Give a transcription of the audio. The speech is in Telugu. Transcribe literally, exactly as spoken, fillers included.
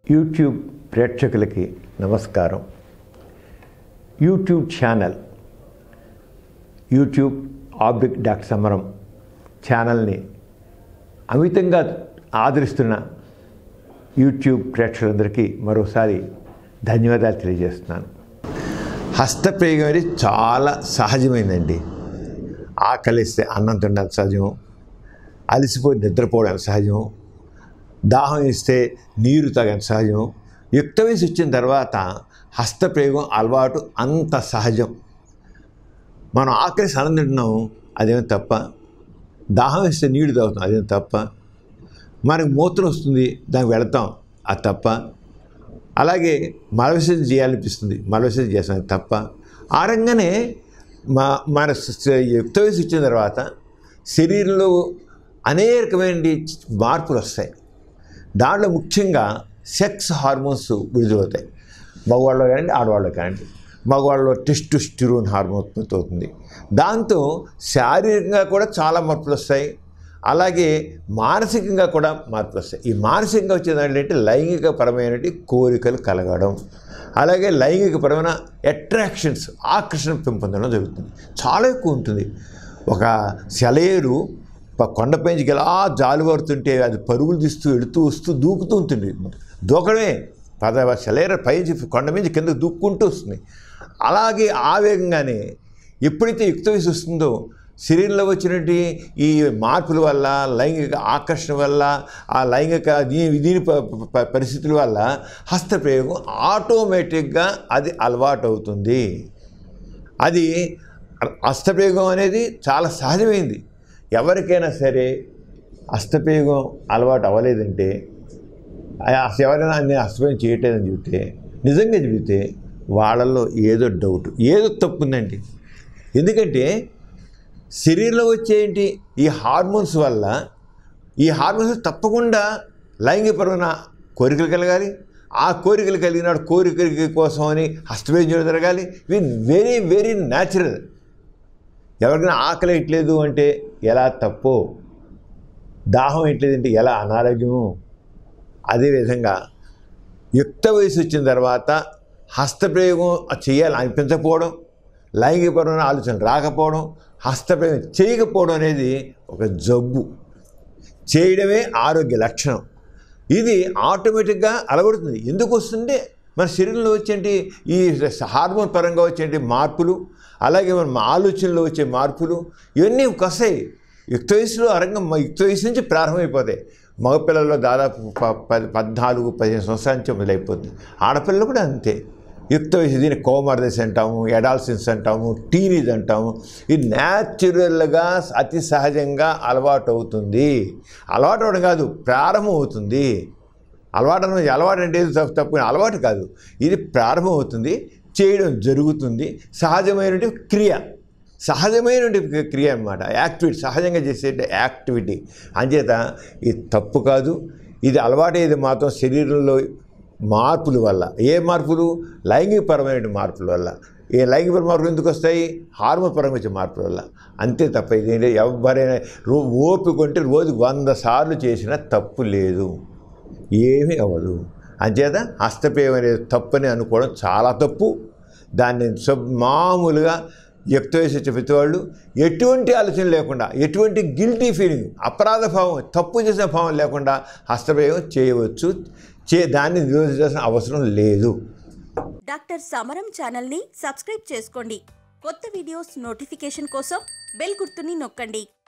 యూట్యూబ్ ప్రేక్షకులకి నమస్కారం. యూట్యూబ్ ఛానల్ యూట్యూబ్ ఆబ్లిక్ డాక్టర్ సమరం ఛానల్ని అమితంగా ఆదరిస్తున్న యూట్యూబ్ ప్రేక్షకులందరికీ మరోసారి ధన్యవాదాలు తెలియజేస్తున్నాను. హస్తప్రయోగం అనేది చాలా సహజమైందండి. ఆకలిస్తే అన్నం తినడం సహజం, అలసిపోయి నిద్రపోవడం సహజం, దాహం ఇస్తే నీరు తాగడం సహజం. యుక్త వయసు వచ్చిన తర్వాత హస్తప్రయోగం అలవాటు అంత సహజం. మనం ఆకలిసి అన్నం తింటున్నాం, అదేమో తప్ప. దాహం ఇస్తే నీరు తాగుతాం, అదేమో తప్ప. మనకు మూత్రం వస్తుంది, దానికి వెళతాం, అది తప్ప. అలాగే మలవిసర్జన చేయాలనిపిస్తుంది, మలవిసర్జన చేస్తాం, తప్ప. ఆ రంగానే మా మన యుక్త వయసు వచ్చిన తర్వాత శరీరంలో అనేకమైన మార్పులు వస్తాయి. దాంట్లో ముఖ్యంగా సెక్స్ హార్మోన్స్ విడుదలవుతాయి. మగవాళ్ళు కానివ్వండి, ఆడవాళ్ళు కానివ్వండి. మగవాళ్ళలో టెస్టోస్టెరోన్ హార్మోన్ ఉత్పత్తి అవుతుంది. దాంతో శారీరకంగా కూడా చాలా మార్పులు వస్తాయి, అలాగే మానసికంగా కూడా మార్పులు వస్తాయి. ఈ మానసికంగా వచ్చేది ఏంటంటే లైంగిక పరమైన కోరికలు కలగడం, అలాగే లైంగికపరమైన అట్రాక్షన్స్, ఆకర్షణ పెంపొందడం జరుగుతుంది. చాలా ఎక్కువ ఉంటుంది. ఒక సెలయేరు కొండపైకి ఎలా జాలువారుతుంటే అది పరుగులు తీస్తూ వెళుతూ వస్తూ దూకుతూ ఉంటుంది. దూకడమే పద సెలయేరు పైకి కొండ మీద కింద దూక్కుంటూ వస్తుంది. అలాగే ఆ వేగంగానే ఎప్పుడైతే యుక్త వయసు వస్తుందో శరీరంలో వచ్చినటువంటి ఈ మార్పుల వల్ల, లైంగిక ఆకర్షణ వల్ల, ఆ లైంగిక దీని దీని పరిస్థితుల వల్ల హస్తప్రయోగం ఆటోమేటిక్గా అది అలవాటు అవుతుంది. అది హస్తప్రయోగం అనేది చాలా సహజమైంది. ఎవరికైనా సరే హస్తప్రయోగం అలవాటు అవ్వలేదంటే, ఎవరైనా నేను హస్తప్రయోగం చేయట్లేదని చెబితే, నిజంగా చెబితే వాళ్ళల్లో ఏదో డౌట్, ఏదో తప్పు ఉందండి. ఎందుకంటే శరీరంలో వచ్చేంటి ఈ హార్మోన్స్ వల్ల, ఈ హార్మోన్స్ తప్పకుండా లైంగికపరమైన కోరికలు కలగాలి. ఆ కోరికలు కలిగినాడు కోరికల కోసం అని హస్తప్రయోగం జరగాలి. ఇవి వెరీ వెరీ న్యాచురల్. ఎవరికైనా ఆకలి ఇట్లేదు అంటే ఎలా తప్పో, దాహం ఇట్లేదంటే ఎలా అనారోగ్యము. అదేవిధంగా యుక్త వయసు వచ్చిన తర్వాత హస్తప్రయోగం చేయాలి అనిపించకపోవడం, లైంగికపరమైన ఆలోచనలు రాకపోవడం, హస్తప్రయోగం చేయకపోవడం అనేది ఒక జబ్బు. చేయడమే ఆరోగ్య లక్షణం. ఇది ఆటోమేటిక్గా అలవడుతుంది. ఎందుకు వస్తుంటే మన శరీరంలో వచ్చేటి ఈ హార్మోన్ పరంగా వచ్చేటి మార్పులు, అలాగే మన ఆలోచనలో వచ్చే మార్పులు, ఇవన్నీ వస్తాయి. యుక్త వయసులో అరంగం యుక్త వయసు నుంచి ప్రారంభమైపోతాయి. మగపిల్లల్లో దాదాపు పది పద్నాలుగు పదిహేను సంవత్సరాల నుంచి మొదలైపోతుంది. ఆడపిల్లలు కూడా అంతే. యుక్త వయసు, దీన్ని కోమార్దశ అంటాము, ఎడాల్సిన్స్ అంటాము, టీనేజ్ అంటాము. ఇది న్యాచురల్గా అతి సహజంగా అలవాటు అవుతుంది. అలవాటు అవడం కాదు, ప్రారంభం అవుతుంది. అలవాటు అనేది అలవాటు అంటే తప్పు తప్పు అలవాటు కాదు, ఇది ప్రారంభం అవుతుంది, చేయడం జరుగుతుంది. సహజమైనటువంటి క్రియ, సహజమైనటువంటి క్రియ అన్నమాట. యాక్టివిటీ, సహజంగా చేసే యాక్టివిటీ. అంచేత ఇది తప్పు కాదు. ఇది అలవాటేది మాత్రం శరీరంలో మార్పుల వల్ల. ఏ మార్పులు? లైంగికపరమైన మార్పుల వల్ల. ఏ లైంగిక మార్పులు ఎందుకు వస్తాయి? హార్మోన్ పరంగా వచ్చే మార్పుల వల్ల. అంతే తప్ప ఇదేంటి ఎవరైనా రో ఓపిక ఉంటే రోజుకు వంద సార్లు చేసినా తప్పు లేదు, ఏమీ అవ్వదు. అంచేత హస్తప్రయోగం అనేది తప్పని అనుకోవడం చాలా తప్పు. దాన్ని మామూలుగా యుక్త వయసు వచ్చే ప్రతివాళ్ళు ఎటువంటి ఆలోచన లేకుండా, ఎటువంటి గిల్టీ ఫీలింగ్, అపరాధ భావం, తప్పు చేసిన భావం లేకుండా హస్తప్రయోగం చేయవచ్చు. చే దాన్ని నిరోధించాల్సిన అవసరం లేదు. డాక్టర్ సమరం ఛానల్ని సబ్స్క్రైబ్ చేసుకోండి. కొత్త వీడియోస్ నోటిఫికేషన్ కోసం బెల్ గుర్తుని నొక్కండి.